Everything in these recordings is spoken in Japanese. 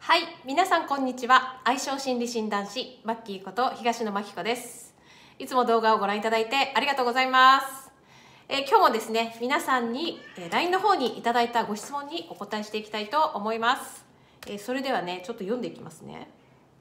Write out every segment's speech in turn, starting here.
はい、皆さんこんにちは。相性心理診断士マッキーこと東野真紀子です。いつも動画をご覧いただいてありがとうございます。今日もですね、皆さんに LINE の方にいただいたご質問にお答えしていきたいと思います。それではね、ちょっと読んでいきますね。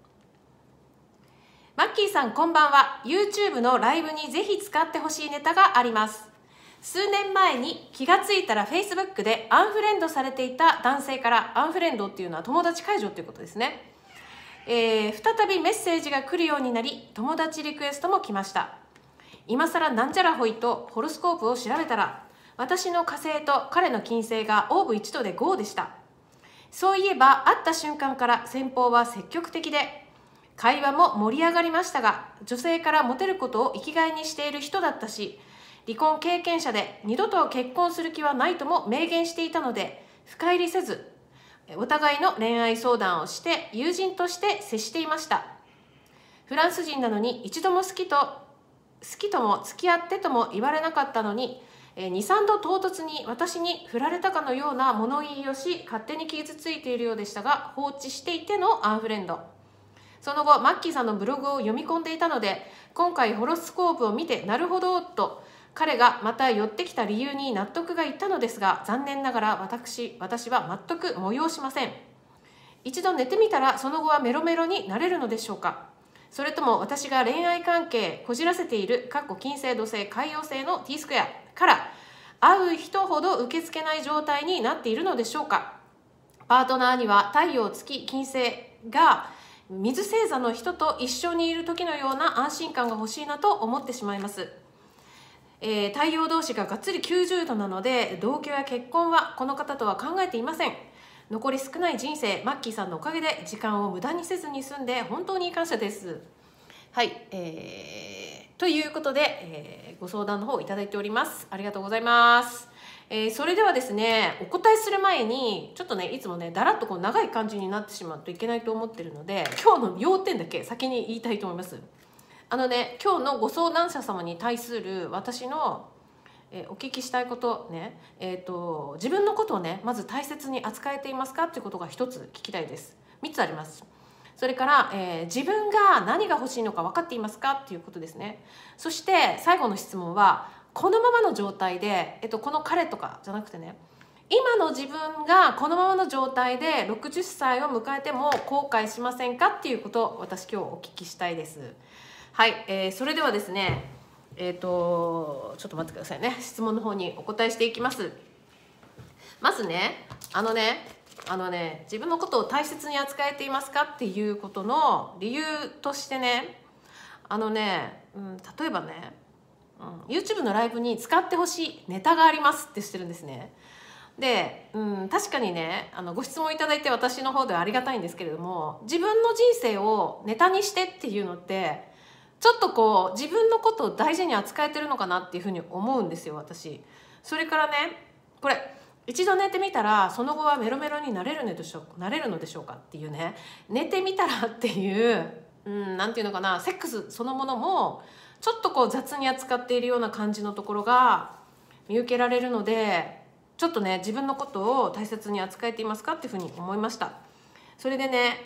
マッキーさんこんばんは。 YouTube のライブにぜひ使ってほしいネタがあります。数年前に気がついたら Facebook でアンフレンドされていた男性から、アンフレンドっていうのは友達解除っていうことですね、再びメッセージが来るようになり、友達リクエストも来ました。今更なんじゃらほいとホロスコープを調べたら、私の火星と彼の金星がオーブ一度で5でした。そういえば会った瞬間から先方は積極的で、会話も盛り上がりましたが、女性からモテることを生きがいにしている人だったし、離婚経験者で二度と結婚する気はないとも明言していたので、深入りせずお互いの恋愛相談をして友人として接していました。フランス人なのに一度も好きとも付き合ってとも言われなかったのに、2、3度唐突に私に振られたかのような物言いをし、勝手に傷ついているようでしたが、放置していてのアンフレンド。その後マッキーさんのブログを読み込んでいたので、今回ホロスコープを見てなるほどと彼がまた寄ってきた理由に納得がいったのですが、残念ながら私は全く催しません。一度寝てみたらその後はメロメロになれるのでしょうか。それとも私が恋愛関係こじらせている金星土星海洋星の T スクエアから会う人ほど受け付けない状態になっているのでしょうか。パートナーには太陽月金星が水星座の人と一緒にいる時のような安心感が欲しいなと思ってしまいます。太陽同士ががっつり90度なので、同居や結婚はこの方とは考えていません。残り少ない人生、マッキーさんのおかげで時間を無駄にせずに済んで本当に感謝です。はい、ということで、ご相談の方いただいております。ありがとうございます。それではですね、お答えする前にちょっとね、いつもねだらっと長い感じになってしまうといけないと思ってるので、今日の要点だけ先に言いたいと思います。今日のご相談者様に対する私の、お聞きしたいことね、自分のことをねまず大切に扱えていますかっていうことが一つ聞きたいです。3つあります。それから、自分が何が欲しいのか分かっていますかっていうことですね。そして最後の質問は、このままの状態で、この彼とかじゃなくてね、今の自分がこのままの状態で60歳を迎えても後悔しませんかっていうことを私今日お聞きしたいです。はい、それではですね、ちょっと待ってくださいね。質問の方にお答えしていきます。まずね、自分のことを大切に扱えていますかっていうことの理由としてね、例えばね、YouTube のライブに使ってほしいネタがありますってしてるんですね。で、確かにね、ご質問いただいて私の方ではありがたいんですけれども、自分の人生をネタにしてっていうのってちょっとこう自分のことを大事に扱えてるのかなっていうふうに思うんですよ、私。それからね、これ一度寝てみたらその後はメロメロになれるのでしょうかっていうね、寝てみたらっていう、なんていうのかな、セックスそのものもちょっとこう雑に扱っているような感じのところが見受けられるので、ちょっとね自分のことを大切に扱えていますかっていうふうに思いました。それでね、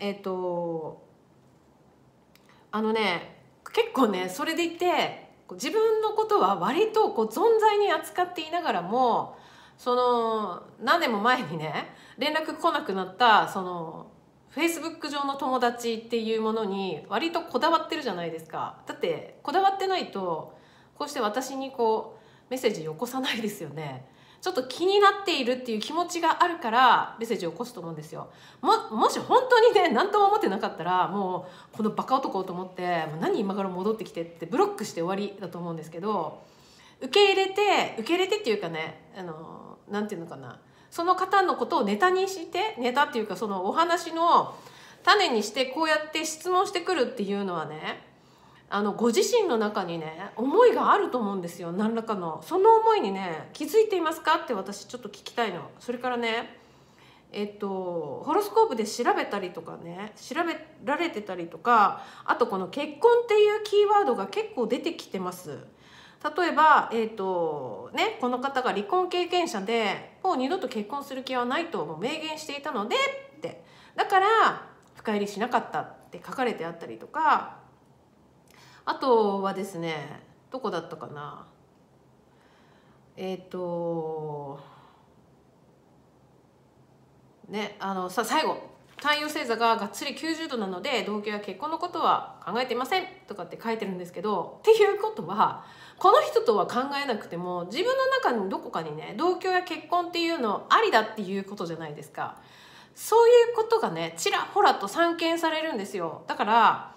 結構ね、それでいて自分のことは割とこう存在に扱っていながらも、その何年も前にね連絡来なくなったその Facebook 上の友達っていうものに割とこだわってるじゃないですか。だってこだわってないとこうして私にこうメッセージよこさないですよね。ちょっと気になっているっていう気持ちがあるからメッセージを起こすと思うんですよ。もし本当にね何とも思ってなかったら、もうこのバカ男と思って何今から戻ってきてってブロックして終わりだと思うんですけど、受け入れてっていうかね、なんていうのかな、その方のことをネタにして、ネタっていうかそのお話の種にしてこうやって質問してくるっていうのはね、ご自身の中にね思いがあると思うんですよ。何らかのその思いにね気づいていますかって私ちょっと聞きたいの。それからね、ホロスコープで調べたりとかね、調べられてたりとか、あとこの結婚っていうキーワードが結構出てきてます。例えば、この方が離婚経験者でもう二度と結婚する気はないとも明言していたので、 ってだから深入りしなかったって書かれてあったりとか、あとはですねどこだったかな、最後太陽星座ががっつり90度なので同居や結婚のことは考えていませんとかって書いてるんですけど、っていうことはこの人とは考えなくても自分の中にどこかにね同居や結婚っていうのありだっていうことじゃないですか。そういうことがねちらほらと散見されるんですよ。だから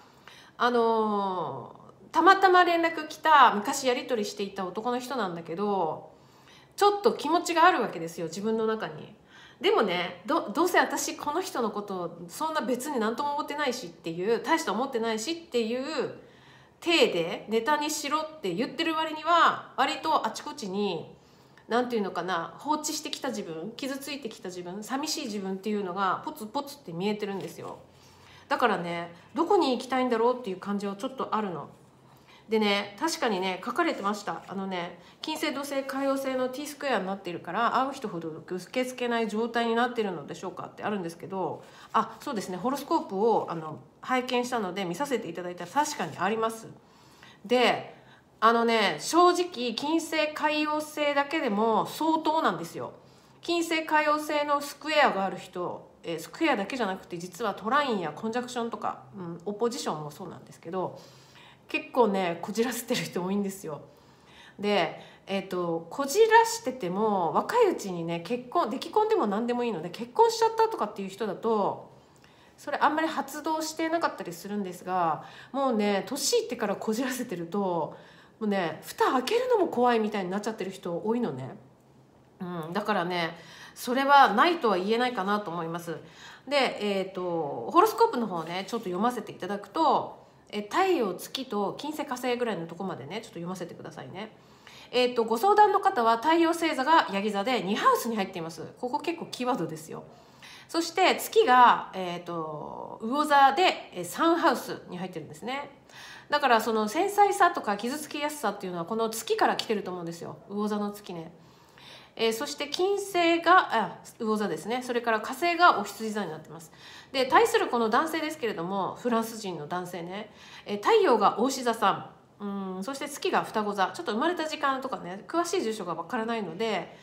たまたま連絡来た昔やり取りしていた男の人なんだけど、ちょっと気持ちがあるわけですよ自分の中に。でもねどうせ私この人のことをそんな別に何とも思ってないしっていう大して思ってないしっていう体でネタにしろって言ってる割には割とあちこちに何て言うのかな、放置してきた自分、傷ついてきた自分、寂しい自分っていうのがポツポツって見えてるんですよ。だからねどこに行きたいんだろうっていう感じはちょっとあるのでね、確かにね書かれてました。金星土星海王星の T スクエアになっているから会う人ほど受け付けない状態になっているのでしょうかってあるんですけど、そうですね、ホロスコープを拝見したので見させていただいたら確かにあります。で正直金星海王星だけでも相当なんですよ。金星海王星のスクエアがある人、スクエアだけじゃなくて実はトラインやコンジャクションとか、オポジションもそうなんですけど結構ねこじらせてる人多いんですよ。でこじらしてても若いうちにね出来婚でも何でもいいので結婚しちゃったとかっていう人だとそれあんまり発動してなかったりするんですが、もうね年いってからこじらせてるともうね蓋開けるのも怖いみたいになっちゃってる人多いのね。だからねそれはないとは言えないかなと思います。でホロスコープの方ねちょっと読ませていただくと、太陽月と金星火星ぐらいのとこまでねちょっと読ませてくださいね。ご相談の方は太陽星座がヤギ座で2ハウスに入っています。ここ結構キーワードですよ。そして月が、魚座で3ハウスに入ってるんですね。だからその繊細さとか傷つきやすさっていうのはこの月から来てると思うんですよ、魚座の月ね。そして金星が魚座ですね。それから火星がお羊座になってます。で対するこの男性ですけれどもフランス人の男性ね、太陽が牡牛座さん、そして月が双子座、ちょっと生まれた時間とかね詳しい住所がわからないので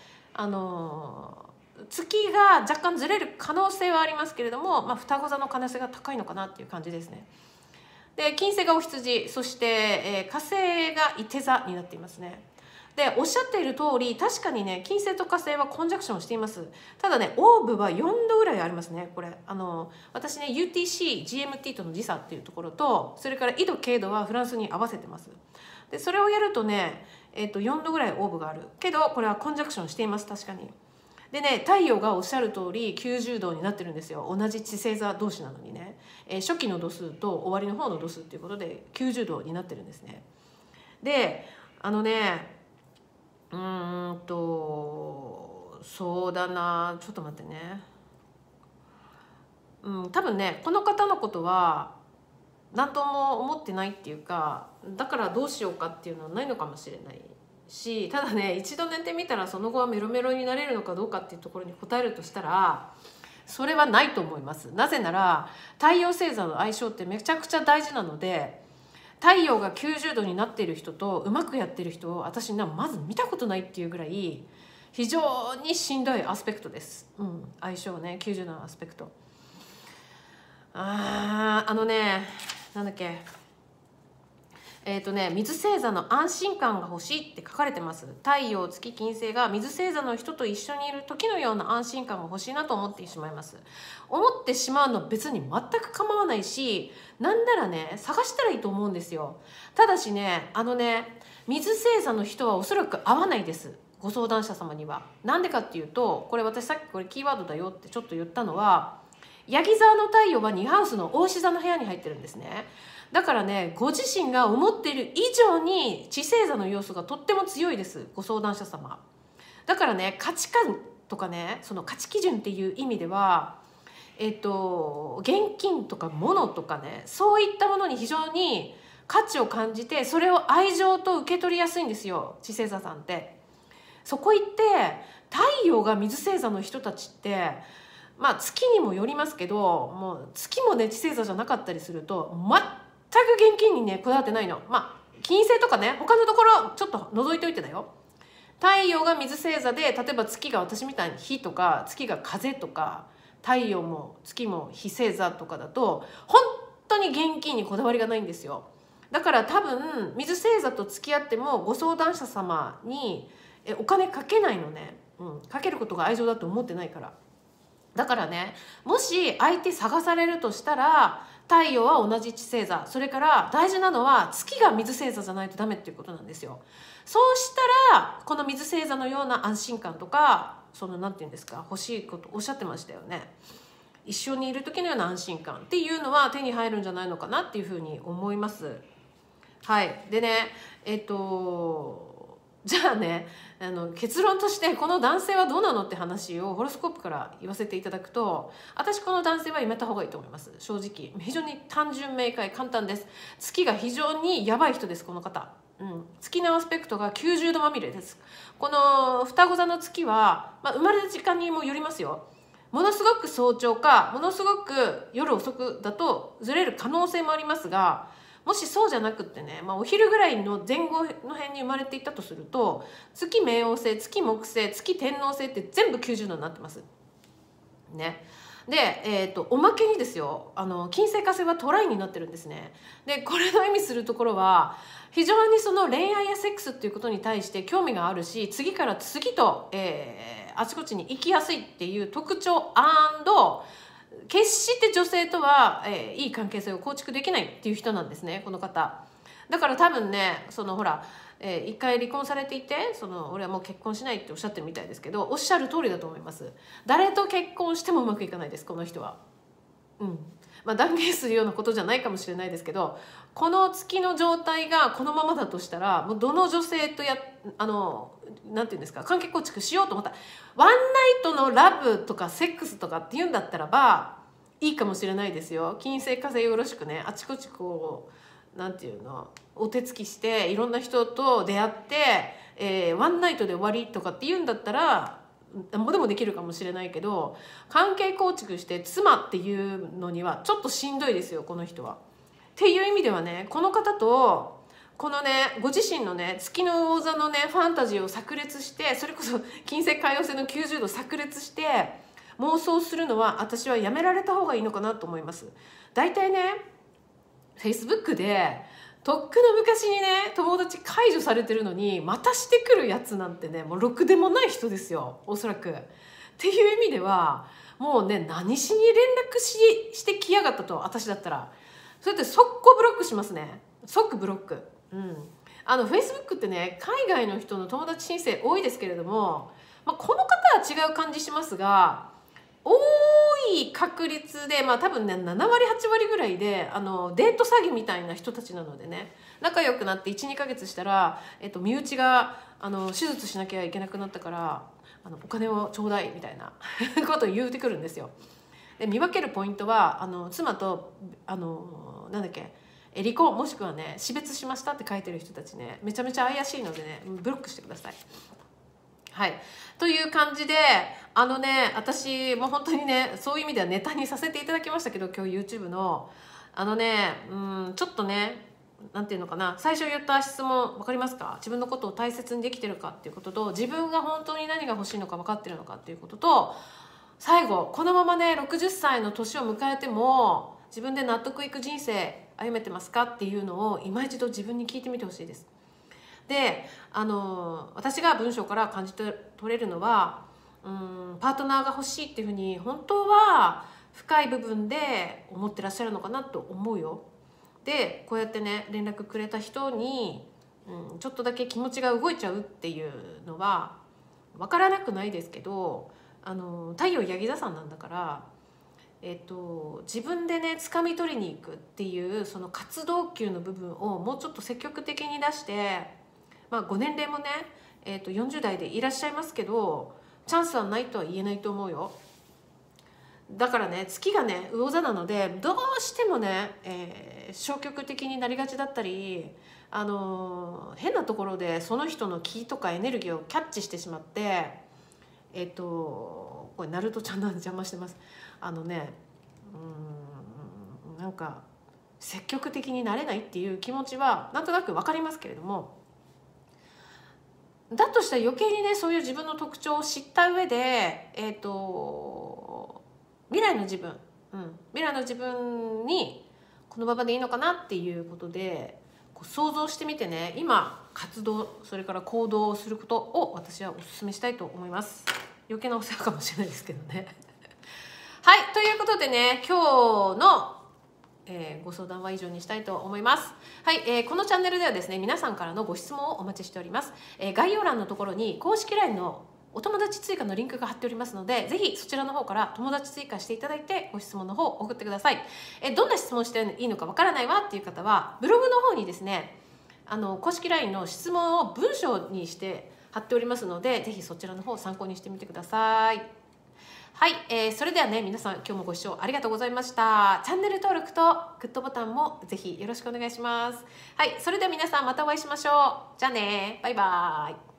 月が若干ずれる可能性はありますけれども、双子座の可能性が高いのかなっていう感じですね。で金星がお羊、そして、火星がいて座になっていますね。でおっしゃっている通り確かにね金星と火星はコンジャクションしています。ただねオーブは4度ぐらいありますね。これ私ね UTC-GMT との時差っていうところとそれから緯度経度はフランスに合わせてます。でそれをやるとね、4度ぐらいオーブがあるけどこれはコンジャクションしています。確かに。でね太陽がおっしゃる通り90度になってるんですよ。同じ地星座同士なのにね、初期の度数と終わりの方の度数っていうことで90度になってるんですね。でそうだな、ちょっと待ってね。多分ねこの方のことは何とも思ってないっていうか、だからどうしようかっていうのはないのかもしれないし、ただね一度寝てみたらその後はメロメロになれるのかどうかっていうところに答えるとしたらそれはないと思います。なぜなら太陽星座の相性ってめちゃくちゃ大事なので、太陽が90度になっている人とうまくやってる人を私まず見たことないっていうぐらい非常にしんどいアスペクトです。相性ね90度のアスペクト。なんだっけ水星座の安心感が欲しいって書かれてます。太陽月金星が水星座の人と一緒にいる時のような安心感が欲しいなと思ってしまいます。思ってしまうの別に全く構わないし、なんならね探したらいいと思うんですよ。ただしね水星座の人はおそらく合わないです、ご相談者様には。なんでかっていうと、これ私さっきこれキーワードだよってちょっと言ったのは、ヤギ座の太陽は2ハウスの牡牛座の部屋に入ってるんですね。だからねご自身が思っている以上に地星座の要素がとっても強いです、ご相談者様。だからね価値観とかね、その価値基準っていう意味では現金とか物とかね、そういったものに非常に価値を感じて、それを愛情と受け取りやすいんですよ、地星座さんって。そこ行って太陽が水星座の人たちってまあ月にもよりますけど、もう月もね地星座じゃなかったりすると全く現金にねこだわってないの。まあ金星とかね他のところちょっと除いておいてだよ。太陽が水星座で、例えば月が私みたいに火とか、月が風とか、太陽も月も火星座とかだと本当に現金にこだわりがないんですよ。だから多分水星座と付き合ってもご相談者様にお金かけないのね、かけることが愛情だと思ってないから。だからね、もし相手探されるとしたら太陽は同じ地星座、それから大事なのは月が水星座じゃないとダメっていうことなんですよ。そうしたらこの水星座のような安心感とか、そのなんていうんですか、欲しいことおっしゃってましたよね。一緒にいる時のような安心感っていうのは手に入るんじゃないのかなっていうふうに思います。はい。でね、じゃあね、結論としてこの男性はどうなのって話をホロスコープから言わせていただくと、私この男性はやめた方がいいと思います。正直非常に単純明快簡単です。月が非常にやばい人です、この方。月のアスペクトが90度まみれです。この双子座の月は、生まれた時間にもよりますよ。ものすごく早朝かものすごく夜遅くだとずれる可能性もありますが、もしそうじゃなくってね、お昼ぐらいの前後の辺に生まれていたとすると、月冥王星、月木星、月天王星って全部90度になってますね。で、おまけにですよ、金星火星はトライになってるんですね。でこれの意味するところは、非常にその恋愛やセックスっていうことに対して興味があるし、次から次と、あちこちに行きやすいっていう特徴&決して女性とは、いい関係性を構築できないっていう人なんですね、この方。だから多分ね、そのほら、一回離婚されていて、俺はもう結婚しないっておっしゃってるみたいですけど、おっしゃる通りだと思います。誰と結婚してもうまくいかないです、この人は。断言するようなことじゃないかもしれないですけど、この月の状態がこのままだとしたら、もうどの女性となんていうんですか、関係構築しようと思ったら、ワンナイトのラブとかセックスとかっていうんだったらばいいかもしれないですよ。金星火星よろしくね、あちこちこうなんていうの、お手つきしていろんな人と出会って、ワンナイトで終わりとかっていうんだったらなんぼでもできるかもしれないけど、関係構築して妻っていうのにはちょっとしんどいですよ、この人は。っていう意味ではね、この方とこのね、ご自身のね、月の魚座のねファンタジーを炸裂して、それこそ金星海王星の90度炸裂して妄想するのは、私はやめられた方がいいのかなと思います。だいたいね、Facebook でとっくの昔にね友達解除されてるのにまたしてくるやつなんてね、もうろくでもない人ですよ、おそらく。っていう意味ではもうね、何しに連絡してきやがったと、私だったらそれって速攻ブロックしますね。即ブロック。Facebook ってね、海外の人の友達申請多いですけれども、この方は違う感じしますが、多い確率で、多分ね7割8割ぐらいでデート詐欺みたいな人たちなのでね、仲良くなって 1,2 ヶ月したら、身内が手術しなきゃいけなくなったからお金をちょうだいみたいなことを言うてくるんですよ。で見分けるポイントは妻となんだっけ、離婚もしくはね死別しましたって書いてる人たちね、めちゃめちゃ怪しいのでね、ブロックしてください。はい、という感じで私も本当にね、そういう意味ではネタにさせていただきましたけど、今日 YouTube のちょっとね、なんていうのかな、最初言った質問分かりますか？自分のことを大切にできてるかっていうことと、自分が本当に何が欲しいのか分かってるのかっていうことと、最後このままね60歳の年を迎えても自分で納得いく人生歩めてますかっていうのを今一度自分に聞いてみてほしいです。で私が文章から感じ取れるのは、パートナーが欲しいっていうふうに本当は深い部分で思ってらっしゃるのかなと思うよ。でこうやってね連絡くれた人に、ちょっとだけ気持ちが動いちゃうっていうのは分からなくないですけど、太陽ヤギ座さんなんだから、自分でね掴み取りに行くっていうその活動級の部分をもうちょっと積極的に出して、ご年齢もね、40代でいらっしゃいますけど、チャンスはないとは言えないと思うよ。だからね、月がね魚座なのでどうしてもね、消極的になりがちだったり、変なところでその人の気とかエネルギーをキャッチしてしまって、ここれナルトちゃんなんで邪魔してます。なんか積極的になれないっていう気持ちはなんとなく分かりますけれども、だとしたら余計にねそういう自分の特徴を知った上で、未来の自分にこのままでいいのかなっていうことでこう想像してみてね、今活動それから行動をすることを私はお勧めしたいと思います。余計なお世話かもしれないですけどねはい、ということでね、今日のご相談は以上にしたいと思います。はい、このチャンネルではですね、皆さんからのご質問をお待ちしております。概要欄のところに公式 LINE のお友達追加のリンクが貼っておりますので、ぜひそちらの方から友達追加していただいてご質問の方を送ってください。どんな質問していいのかわからないわっていう方はブログの方にですね、公式 LINE の質問を文章にして貼っておりますので、ぜひそちらの方を参考にしてみてください。はい、それではね、皆さん今日もご視聴ありがとうございました。チャンネル登録とグッドボタンもぜひよろしくお願いします。はい、それでは皆さんまたお会いしましょう。じゃあね、バイバーイ。